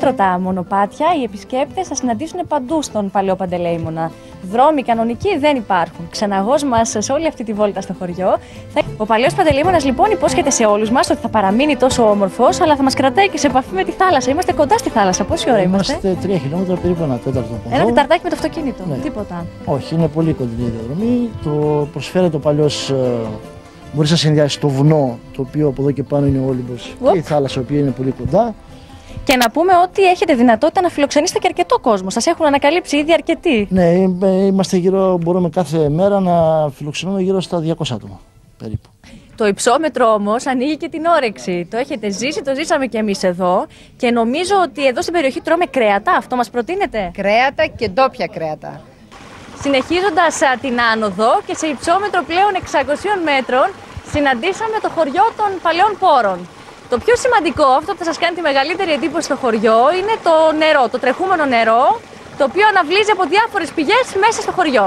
ασύγκροτα μονοπάτια οι επισκέπτες θα συναντήσουν παντού στον Παλαιό Παντελεήμονα. Δρόμοι κανονικοί δεν υπάρχουν. Ξεναγός μας σε όλη αυτή τη βόλτα στο χωριό. Ο Παλαιός Παντελεήμονας λοιπόν υπόσχεται σε όλους μας ότι θα παραμείνει τόσο όμορφος, αλλά θα μας κρατάει και σε επαφή με τη θάλασσα. Είμαστε κοντά στη θάλασσα. Πόση ώρα είμαστε? Είμαστε 3 χιλιόμετρα, περίπου ένα τέταρτο. Ένα τεταρτάκι με το αυτοκίνητο. Ναι. Τίποτα. Όχι, είναι πολύ κοντινή η διαδρομή. Το προσφέρεται ο Παλαιός. Μπορεί να συνδυάσει το βουνό, το οποίο από εδώ και πάνω είναι ο Όλυμπος, και η θάλασσα, η οποία είναι πολύ κοντά. Και να πούμε ότι έχετε δυνατότητα να φιλοξενήσετε και αρκετό κόσμο. Σας έχουν ανακαλύψει ήδη αρκετοί. Ναι, είμαστε γύρω, μπορούμε κάθε μέρα να φιλοξενούμε γύρω στα 200 άτομα περίπου. Το υψόμετρο όμως ανοίγει και την όρεξη. Το έχετε ζήσει, το ζήσαμε κι εμείς εδώ. Και νομίζω ότι εδώ στην περιοχή τρώμε κρέατα. Αυτό μας προτείνετε? Κρέατα και ντόπια κρέατα. Συνεχίζοντας την άνοδο και σε υψόμετρο πλέον 600 μέτρων, συναντήσαμε το χωριό των Παλαιών Πόρων. Το πιο σημαντικό, αυτό που θα σας κάνει τη μεγαλύτερη εντύπωση στο χωριό, είναι το νερό, το τρεχούμενο νερό, το οποίο αναβλύζει από διάφορες πηγές μέσα στο χωριό.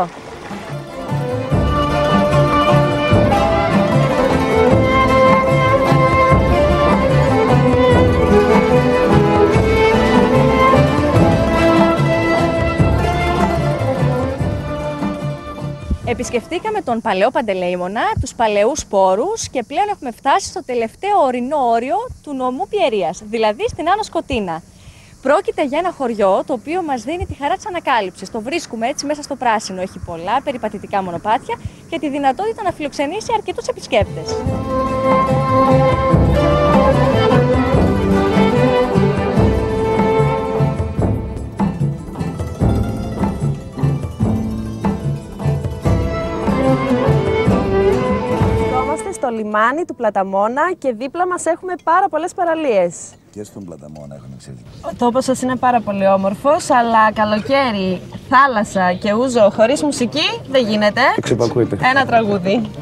Επισκεφτήκαμε τον Παλαιό Παντελεήμονα, τους παλαιούς πόρους και πλέον έχουμε φτάσει στο τελευταίο ορεινό όριο του νομού Πιερίας, δηλαδή στην Άνω Σκοτίνα. Πρόκειται για ένα χωριό το οποίο μας δίνει τη χαρά της ανακάλυψης. Το βρίσκουμε έτσι μέσα στο πράσινο, έχει πολλά περιπατητικά μονοπάτια και τη δυνατότητα να φιλοξενήσει αρκετούς επισκέπτες. Στο λιμάνι του Πλαταμόνα και δίπλα μας έχουμε πάρα πολλές παραλίες. Και στον Πλαταμόνα έχουμε εξαιρετική. Ο τόπος σας είναι πάρα πολύ όμορφος, αλλά καλοκαίρι, θάλασσα και ούζο χωρίς μουσική δεν γίνεται. Εξυπακούεται. Ένα τραγούδι.